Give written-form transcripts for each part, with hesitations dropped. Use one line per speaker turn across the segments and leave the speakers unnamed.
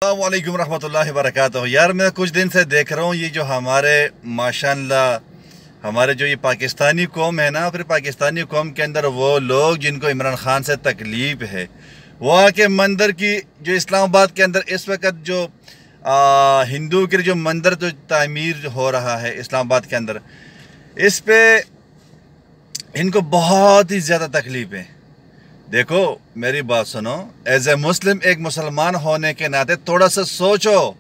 अस्सलाम वालेकुम रहमतुल्लाहि वबरकातुहू। यार मैं कुछ दिन से देख रहा हूँ ये जो हमारे माशाअल्लाह हमारे जो ये पाकिस्तानी कौम है ना, फिर पाकिस्तानी कौम के अंदर वो लोग जिनको इमरान खान से तकलीफ है, वो आके मंदिर की जो इस्लामाबाद के अंदर इस वक्त जो हिंदू के जो मंदिर जो तामीर हो रहा है इस्लामाबाद के अंदर, इस पे इनको बहुत ही ज़्यादा तकलीफ है। देखो मेरी बात सुनो, एज ए मुस्लिम, एक मुसलमान होने के नाते थोड़ा सा सोचो,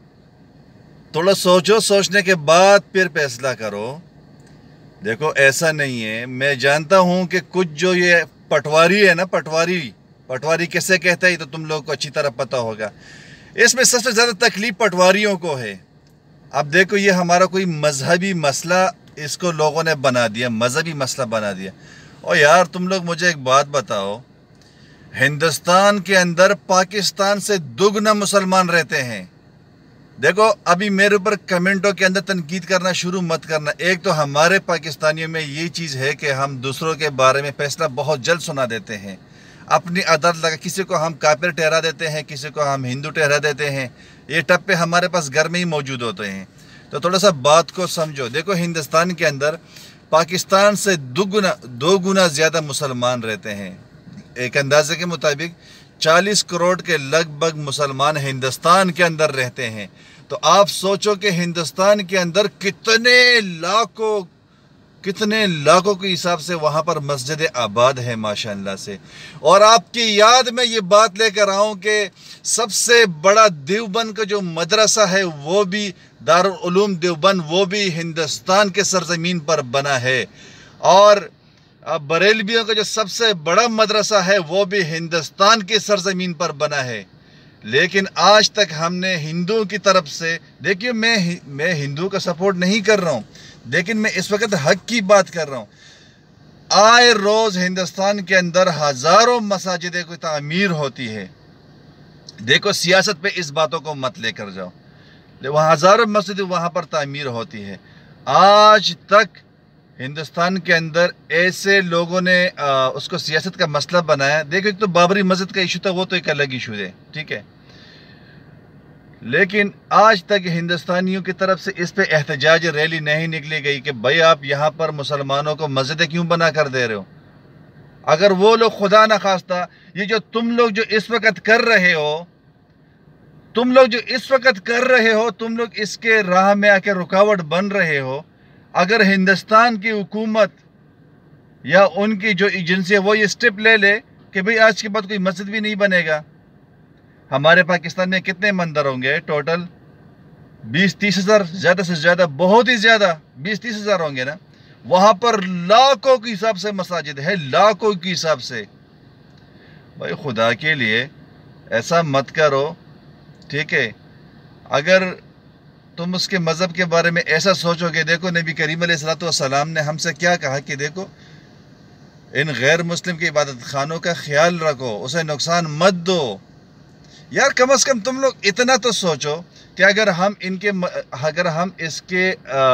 सोचने के बाद फिर फैसला करो। देखो ऐसा नहीं है, मैं जानता हूँ कि कुछ जो ये पटवारी है ना, पटवारी किसे कहते हैं तो तुम लोगों को अच्छी तरह पता होगा। इसमें सबसे ज़्यादा तकलीफ पटवारियों को है। अब देखो ये हमारा कोई मजहबी मसला इसको लोगों ने बना दिया, मजहबी मसला बना दिया। और यार तुम लोग मुझे एक बात बताओ, हिंदुस्तान के अंदर पाकिस्तान से दुगना मुसलमान रहते हैं। देखो अभी मेरे ऊपर कमेंटों के अंदर तनकीद करना शुरू मत करना। एक तो हमारे पाकिस्तानियों में ये चीज़ है कि हम दूसरों के बारे में फैसला बहुत जल्द सुना देते हैं, अपनी अदालत लगा, किसी को हम काफिर ठहरा देते हैं, किसी को हम हिंदू ठहरा देते हैं। ये टप्पे हमारे पास घर में ही मौजूद होते हैं। तो थोड़ा सा बात को समझो। देखो हिंदुस्तान के अंदर पाकिस्तान से दो गुना ज़्यादा मुसलमान रहते हैं। एक अंदाजे के मुताबिक 40 करोड़ के लगभग मुसलमान हिंदुस्तान के अंदर रहते हैं। तो आप सोचो कि हिंदुस्तान के अंदर कितने लाखों के हिसाब से वहाँ पर मस्जिद आबाद है माशाअल्लाह से। और आपकी याद में ये बात लेकर आऊँ कि सबसे बड़ा देवबंद का जो मदरसा है, वो भी दारुल उलूम देवबंद, वो भी हिंदुस्तान के सरजमीन पर बना है। और बरेलवियों का जो सबसे बड़ा मदरसा है, वो भी हिंदुस्तान की सरजमीन पर बना है। लेकिन आज तक हमने हिंदुओं की तरफ से, देखिए मैं हिंदू का सपोर्ट नहीं कर रहा हूँ, लेकिन मैं इस वक्त हक की बात कर रहा हूँ। आए रोज़ हिंदुस्तान के अंदर हज़ारों मसाजिदें की तामीर होती है। देखो सियासत पे इस बातों को मत लेकर जाओ, वहाँ हज़ारों मस्जिदें वहाँ पर तामीर होती है। आज तक हिंदुस्तान के अंदर ऐसे लोगों ने उसको सियासत का मसला बनाया। देखो एक तो बाबरी मस्जिद का इशू था, वो तो एक अलग इशू है, ठीक है, लेकिन आज तक हिंदुस्तानियों की तरफ से इस पे एहतजाज रैली नहीं निकली गई कि भाई आप यहाँ पर मुसलमानों को मस्जिदें क्यों बना कर दे रहे हो। अगर वो लोग खुदा न खास्ता ये जो तुम लोग जो इस वक्त कर रहे हो, तुम लोग इसके राह में आके रुकावट बन रहे हो। अगर हिंदुस्तान की हुकूमत या उनकी जो एजेंसी है वो ये स्टेप ले ले कि भाई आज के बाद कोई मस्जिद भी नहीं बनेगा। हमारे पाकिस्तान में कितने मंदिर होंगे टोटल? 20-30 हज़ार, ज़्यादा से ज़्यादा, बहुत ही ज़्यादा 20-30 हज़ार होंगे ना। वहाँ पर लाखों के हिसाब से मसाजिद है, लाखों के हिसाब से। भाई खुदा के लिए ऐसा मत करो, ठीक है। अगर तुम उसके मज़हब के बारे में ऐसा सोचोगे, देखो नबी करीम अलैहिस्सलाम ने हमसे क्या कहा कि देखो इन गैर मुस्लिम की इबादत खानों का ख्याल रखो, उसे नुकसान मत दो। यार कम से कम तुम लोग इतना तो सोचो कि अगर हम इसके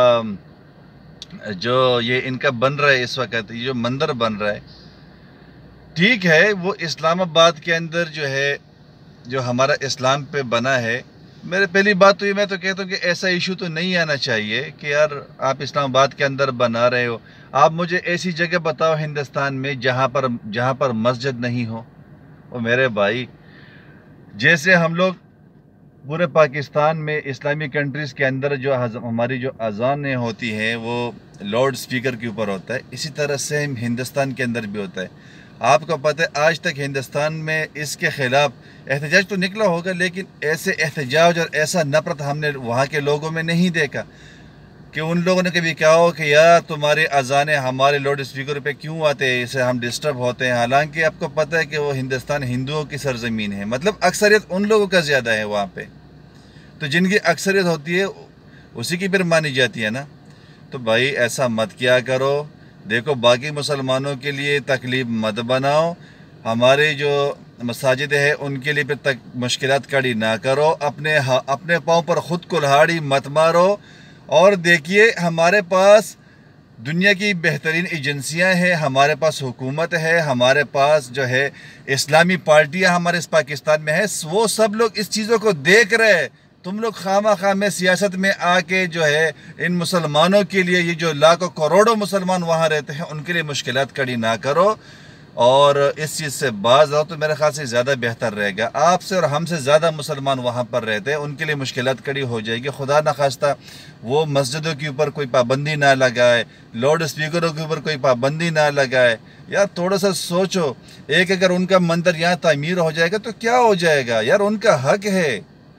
जो ये इनका बन रहा है इस वक्त, ये जो मंदिर बन रहा है, ठीक है, वो इस्लामाबाद के अंदर जो है, जो हमारा इस्लाम पे बना है। मेरे पहली बात तो ये, मैं तो कहता हूँ कि ऐसा इशू तो नहीं आना चाहिए कि यार आप इस्लामाबाद के अंदर बना रहे हो। आप मुझे ऐसी जगह बताओ हिंदुस्तान में जहाँ पर मस्जिद नहीं हो। और मेरे भाई, जैसे हम लोग पूरे पाकिस्तान में इस्लामी कंट्रीज़ के अंदर जो हमारी जो अज़ानें होती हैं वो लाउड स्पीकर के ऊपर होता है, इसी तरह से हिंदुस्तान के अंदर भी होता है। आपको पता है आज तक हिंदुस्तान में इसके ख़िलाफ़ एहतजाज तो निकला होगा, लेकिन ऐसे एहतजाज और ऐसा नफ़रत हमने वहाँ के लोगों में नहीं देखा कि उन लोगों ने कभी कहा हो कि यार तुम्हारे अज़ानें हमारे लाउड स्पीकर पे क्यों आते हैं, इससे हम डिस्टर्ब होते हैं। हालांकि आपको पता है कि वो हिंदुस्तान हिंदुओं की सरजमीन है, मतलब अक्सरियत उन लोगों का ज़्यादा है वहाँ पे, तो जिनकी अक्सरियत होती है उसी की फिर मानी जाती है ना। तो भाई ऐसा मत किया करो। देखो बाकी मुसलमानों के लिए तकलीफ मत बनाओ, हमारे जो मसाजिद है उनके लिए फिर तक मुश्किलात खड़ी ना करो, अपने पाँव पर ख़ुद कुल्हाड़ी मत मारो। और देखिए हमारे पास دنیا کی بہترین ایجنسیاں ہیں، ہمارے پاس حکومت ہے، ہمارے پاس جو ہے اسلامی پارٹیاں ہمارے اس پاکستان میں ہیں، وہ سب لوگ اس چیزوں کو دیکھ رہے ہیں۔ تم لوگ خواہ میں سیاست میں آ کے جو ہے ان مسلمانوں کے لیے، یہ جو لاکھوں کروڑوں مسلمان وہاں رہتے ہیں، ان کے لیے مشکلات کھڑی نہ کرو اور اس چیز سے باز آؤ تو میرے خیال سے زیادہ بہتر رہے گا۔ آپ سے اور ہم سے زیادہ مسلمان وہاں پر رہتے ہیں، ان کے لیے مشکلات کھڑی ہو جائے گی۔ خدا نخواستہ وہ مسجدوں کے اوپر کوئی پابندی نہ لگائے، لاؤڈ اسپیکروں کے اوپر کوئی پابندی نہ لگائے۔ یار تھوڑا سا سوچو، ایک اگر ان کا مندر یہاں تعمیر ہو جائے گا تو کیا ہو جائے گا؟ یار ان کا حق ہے۔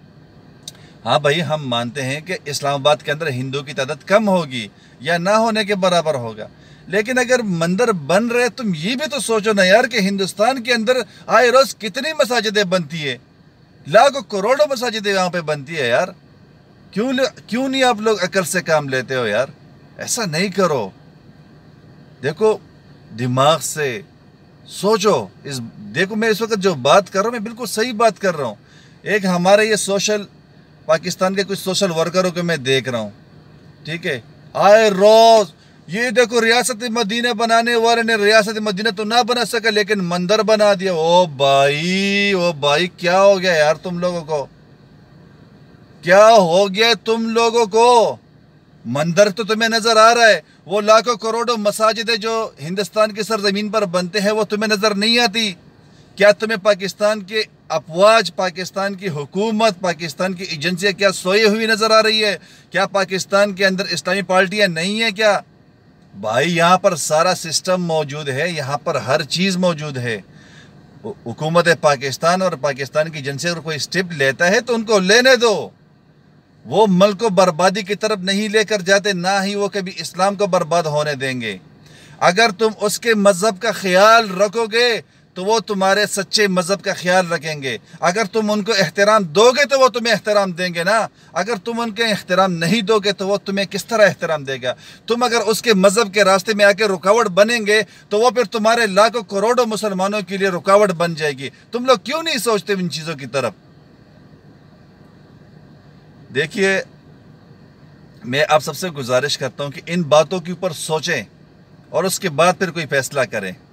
ہاں بھائی، ہم مانتے ہیں کہ اسلام آباد کے اندر ہندو کی تعداد کم ہوگی یا نہ ہونے کے برابر ہوگا، لیکن اگر مندر بن رہے تم یہ بھی تو سوچو نا یار کہ ہندوستان کے اندر آئے روز کتنی مساجدیں بنتی ہے، لاکھوں کروڑوں مساجدیں یہاں پہ بنتی ہے۔ یار کیوں نہیں آپ لوگ عقل سے کام لیتے ہو؟ یار ایسا نہیں کرو، دیکھو دماغ سے سوچو۔ دیکھو میں اس وقت جو بات کر رہا ہوں میں بالکل صحیح بات کر رہا ہوں۔ ایک ہمارے یہ پاکستان کے کچھ سوشل ورکروں کو میں دیکھ رہا ہوں، ٹھیک ہے، آئے روز یہ دیکھو ریاست مدینہ بنانے والے نے ریاست مدینہ تو نہ بنا سکا لیکن مندر بنا دیا۔ او بھائی کیا ہو گیا یار تم لوگوں کو؟ کیا ہو گیا تم لوگوں کو؟ مندر تو تمہیں نظر آ رہا ہے، وہ لاکھوں کروڑوں مساجدیں جو ہندوستان کی سرزمین پر بنتے ہیں وہ تمہیں نظر نہیں آتی؟ کیا تمہیں پاکستان کے افواج، پاکستان کی حکومت، پاکستان کی ایجنسیاں کیا سوئی ہوئی نظر آ رہی ہے؟ کیا پاکستان کے اندر اسلامی پارٹیاں نہیں ہیں کیا؟ بھائی یہاں پر سارا سسٹم موجود ہے، یہاں پر ہر چیز موجود ہے۔ حکومت پاکستان اور پاکستان کی ایجنسی اگر کوئی سٹیپ لیتا ہے تو ان کو لینے دو۔ وہ ملک کو بربادی کی طرف نہیں لے کر جاتے، نہ ہی وہ کبھی اسلام کو برباد ہونے دیں گے۔ اگر تم اس کے مذہب کا خیال رکھو گے تو وہ تمہارے سچے مذہب کا خیال رکھیں گے۔ اگر تم ان کو احترام دو گے تو وہ تمہیں احترام دیں گے نا۔ اگر تم ان کے احترام نہیں دو گے تو وہ تمہیں کس طرح احترام دے گا؟ تم اگر اس کے مذہب کے راستے میں آ کے رکاوٹ بنیں گے تو وہ پھر تمہارے لاکھوں کروڑوں مسلمانوں کے لیے رکاوٹ بن جائے گی۔ تم لوگ کیوں نہیں سوچتے ان چیزوں کی طرف؟ دیکھیے میں آپ سب سے گزارش کرتا ہوں کہ ان باتوں کے اوپر سوچیں اور اس کے بعد پھر کوئی فیصلہ کریں۔